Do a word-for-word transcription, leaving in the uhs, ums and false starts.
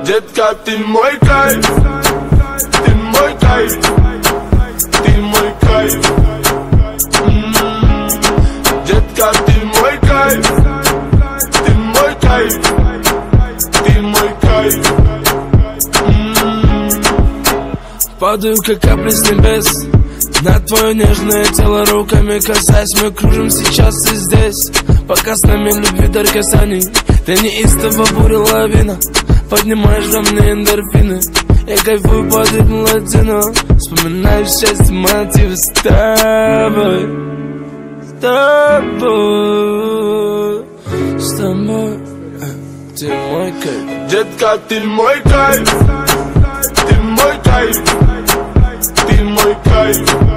Детка, ты мой кайф, ты мой кайф, ты мой кайф. М-м-м. Детка, ты мой кайф, ты мой кайф, ты мой кайф. М-м-м. Падаю, как капли с небес на твое нежное тело, руками касаясь. Мы кружим сейчас и здесь, пока с нами любви дар касаний. Ты неистово буря лавина, поднимаешь во мне эндорфины. Я кайфую под ритм латино, вспоминаю счастье, мотивы с тобой, с тобой, с тобой. Ты мой кайф. Детка, ты мой кайф, ты мой кайф, ты мой кайф.